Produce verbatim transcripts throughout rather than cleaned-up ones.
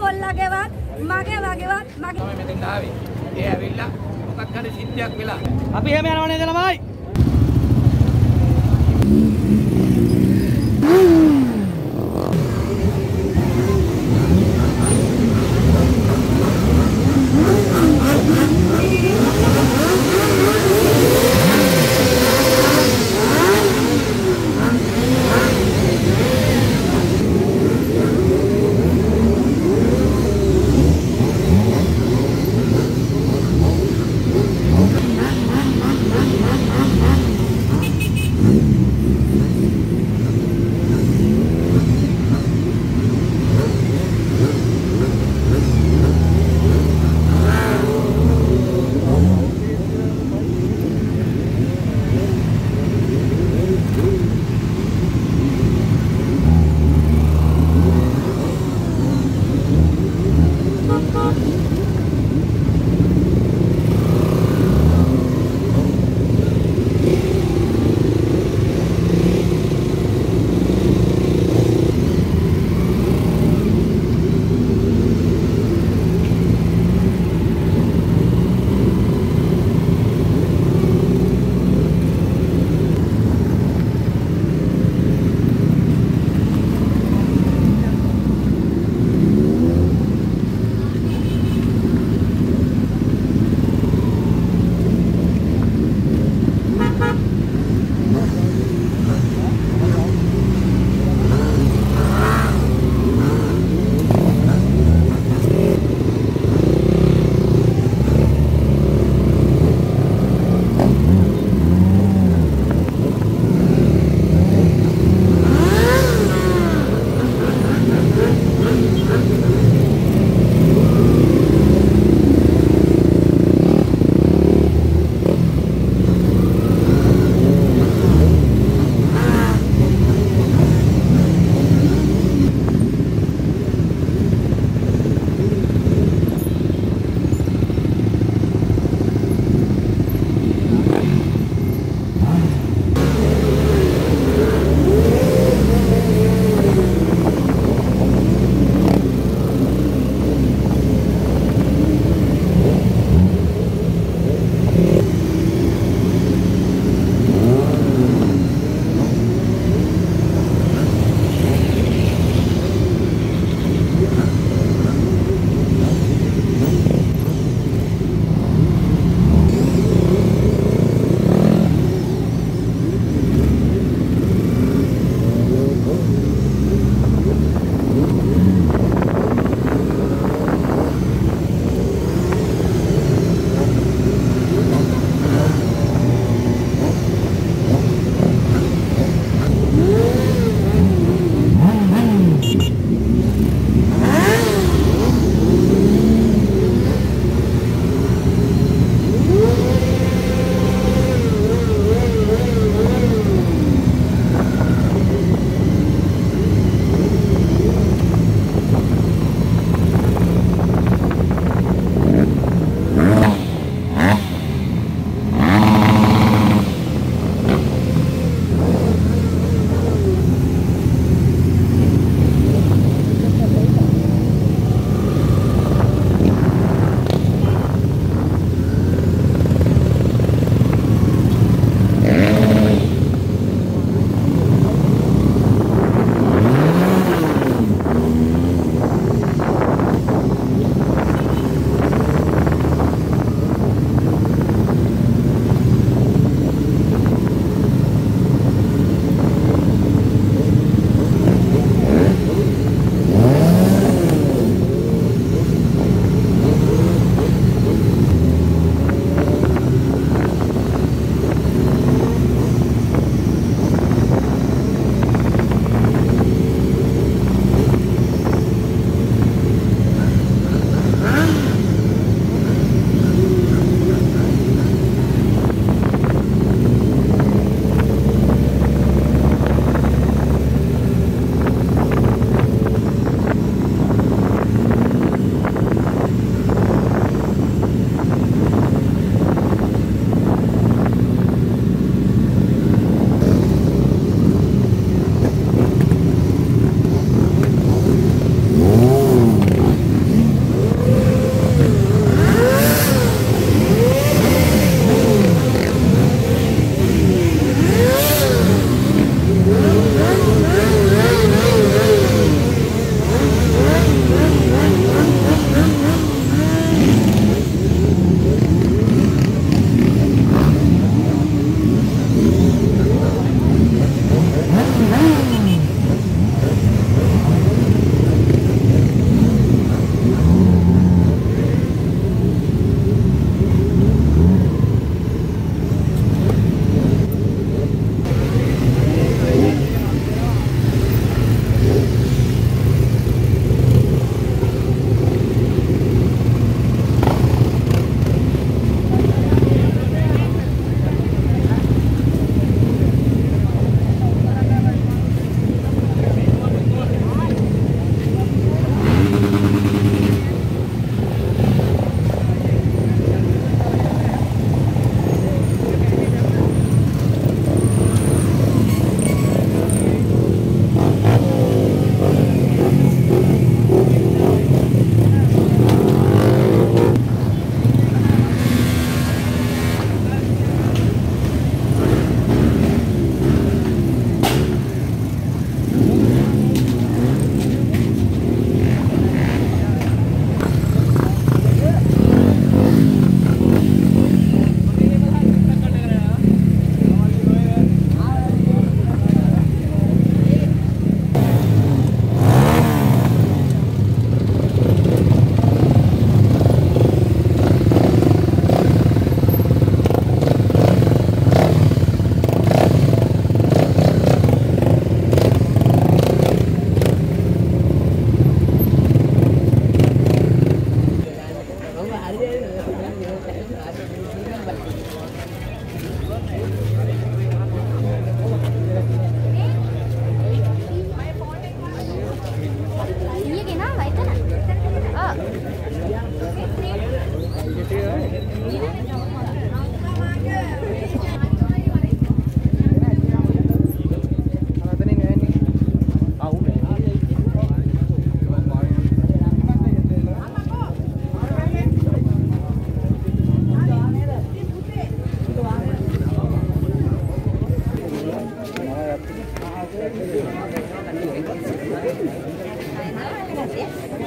කොල්ලගේවත් මගේ වගේවත් මගේ තමයි මෙතෙන් ආවේ. ඒ ඇවිල්ලා මොකක් හරි සිද්ධියක් වෙලා. අපි එහෙම යනවා නේද ළමයි? Mama,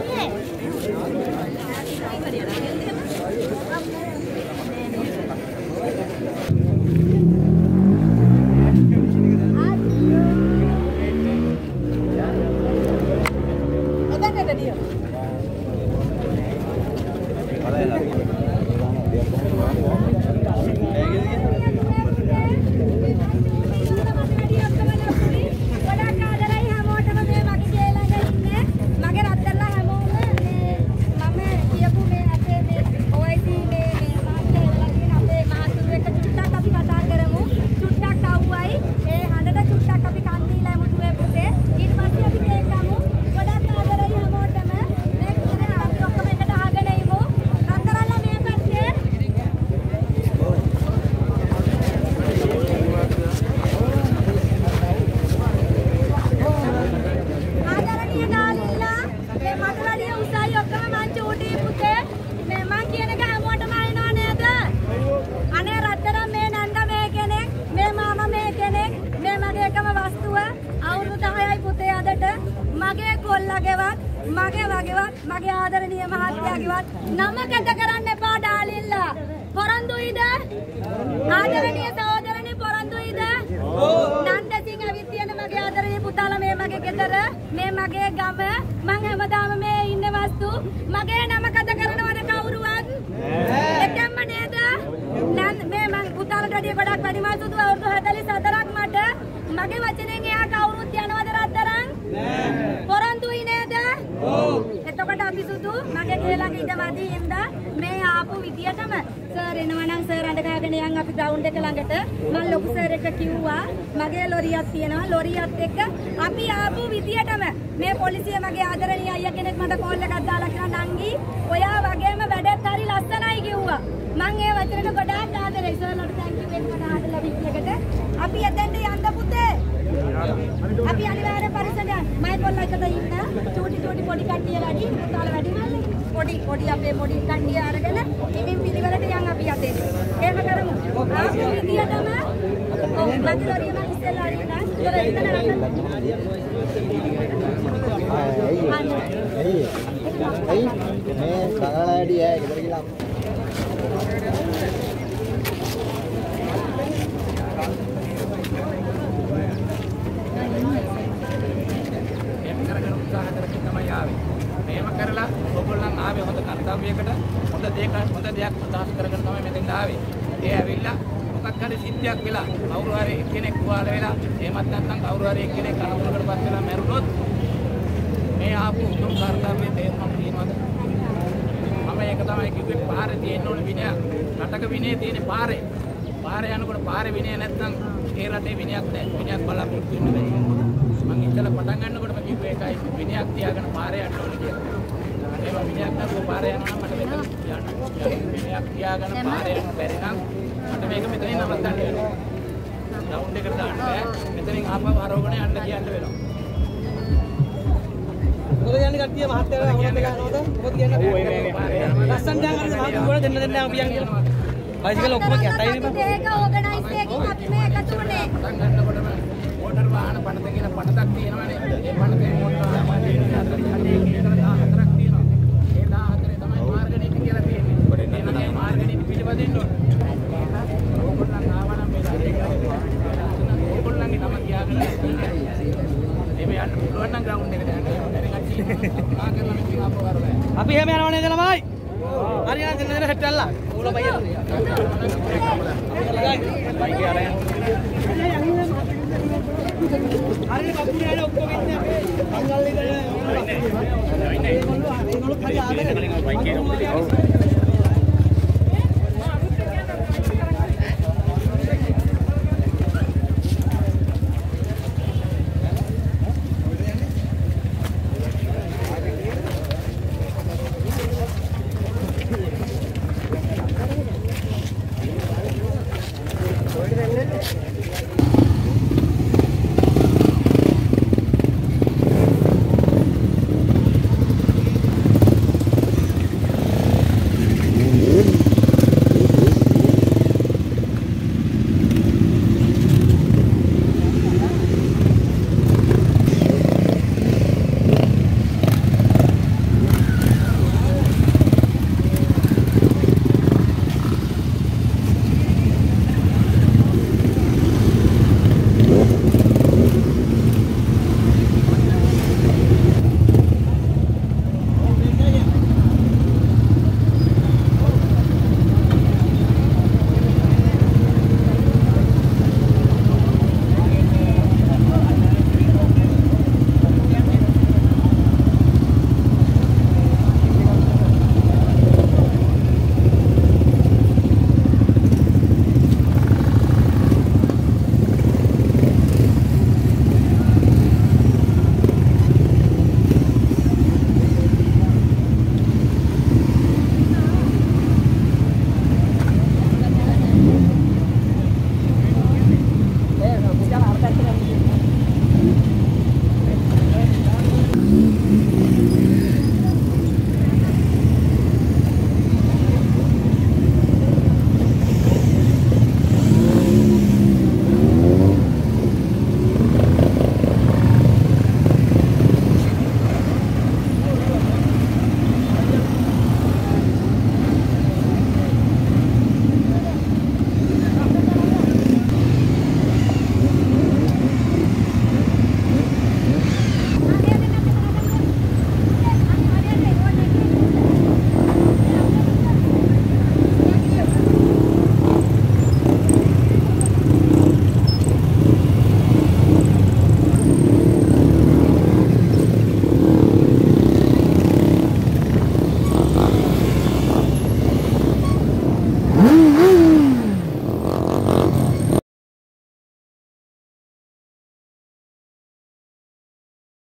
මගේ කොල්ලගේවත් මගේ වගේවත් මගේ ආදරණීය මහත්තයාගේවත් නම කැත කරන්න එපා ඩාලිල්ලා. පොරන්දුයිද? ආදරණීය සහෝදරනි පොරන්දුයිද? නන්දසිංහ ඇවිත් තියෙන මගේ ආදරණීය පුතාලා මේ මගේ ගෙදර මේ මගේ ගම මං හැමදාම මේ ඉන්න වස්තු මගේ නම කැත කරනවද කවුරුවත්? එකෙන්ම නේද? නන් මේ මං පුතාලට වැඩිය ගොඩක් වැඩිමල් සුදු අවුරුදු හතළිස් හතරක් මට මගේ වචනෙන් එහා කවුරුත් යනවද රත්තරන්? පොරන්දුයි නේද? ඔව්. එතකොට අපි සුදු මගේ ගෙලඟ ඉඳ වදී හින්දා මේ ආපු විදියටම සර් එනවා නම් සර් අඬ ගහගෙන යන් අපි ග්‍රවුන්ඩ් එක ළඟට මම ලොකු සර් එක කිව්වා මගේ ලොරියක් තියෙනවා ලොරියත් එක්ක අපි ආපු විදියටම මේ පොලිසිය මගේ ආදරණීය අයියා කෙනෙක් මට කෝල් එකක් දාලා කිව්වා නංගි ඔයා වගේම වැඩත් හරි ලස්සනයි කිව්වා. මං ඒ වචනෙට ගොඩාක් ආදරෙයි සර්ලට තැන්ක් යු වෙන්න මට ආදලා විදියකට අපි එතෙන්ට යන්න පුතේ. අපි අනිවාර්ය පරිසරයන් මයි කොල්ලකට ඉන්න චූටි චූටි පොඩි කට්ටිය වැඩි පුතාලා වැඩි මල්ලි පොඩි පොඩි අපේ පොඩි කට්ටිය අරගෙන ඉමින් පිළිවෙලට යන් අපි යතේ. එහෙම කරමු. ආපු විදියටම ඔව් මගේ ලොරිය මං ඉස්සෙල්ලා අරින්න. ඒතර එතන රටන්න. ඇයි ඇයි මේ සගලෑඩි ඈ ගෙදර ගිහලා මේම කරලා ඔයගොල්ලන් ආවේ හොඳ කර්තව්‍යයකට හොඳ දෙයක් හොඳ දෙයක් උදාස් කරගෙන තමයි මෙතෙන් ආවේ. ඒ ඇවිල්ලා මොකක් හරි සිද්ධියක් වෙලා කවුරු හරි කෙනෙක් කුවාල වෙලා එහෙමත් නැත්නම් කවුරු හරි කෙනෙක් අනුකූලකටපත් වෙලා මැරුණොත් මේ ආපු උතුම් කර්තව්‍යයේ තේරුම තියෙනවද? මම ඒක තමයි කිව්වේ පාරේ තියෙන්න ඕනේ විනය. රටක විනය තියෙන පාරේ. පාරේ යනකොට පාරේ විනය නැත්නම් ඒ රටේ විනයක් නැහැ. විනයක් බලාපොරොත්තු වෙන්න බෑ. මම ඉතල පටන් ගන්නකොටම කිව්වේ ඒකයි විනයක් තියාගෙන පාරේ යන්න ඕනේ කියලා. ඒවා විනයක් නැතුව පාරේ යනවා නම් මට මෙතන යන්න. විනයක් තියාගෙන පාරේ යන්න බැරි නම් මට මේක මෙතනින් නවත්තන්න වෙනවා. ග්‍රවුන්ඩ් එකට දාන්න බෑ. මෙතනින් ආපහු ආරෝහණය යන්න කියන්න වෙනවා. මොකද යන්නේ කට්ටිය මහත්තයාලා හොරෙන් ගන්නවද? මොකද කියන්නේ? ලස්සන දැන් අර මහත් ගොඩ දෙන්න දෙන්න අපි යන් කියලා. බයිසිකල් ඔක්කොම කැතයි නේ බං. ඒක ඕගනයිස් එකකින් අපි මේ එකතු වුණේ. පටන් ගන්නකොටම මෝටර් වාහන පනත කියලා පනතක් තියෙනවානේ. ඒ පනතේ මෝටර් වාහන හතරක් තියෙනවා. ඒ දාහතරේ තමයි මාර්ග නීති කියලා තියෙන්නේ. ඒ නම් මාර්ග නීති පිළිපදින්න ඕනේ. ඕගොල්ලන් ආවනම් මේ ඕගොල්ලන්ගේ නම කියාගෙන මේ යන්න පුළුවන් නම් ග්‍රවුන්ඩ් එකට යන්න. හරි කට්ටිය. ආගෙනම ඉතින් ආපහු වරලා. අපි එහෙම යනවා නේද ළමයි? හරි යන දෙන්න දෙන්න හෙට් ඇල්ලා. ඕල බයි යන්න. බයික් ආරයන්. හරි කපුරේ ඔක්කොම ඉන්නේ අපේ අංගල් ඉඳලා. ඉන්නේ. ඉන්නේ. ඒගොල්ලෝ ඒගොල්ලෝ හරි ආදරේ. බයික් එක.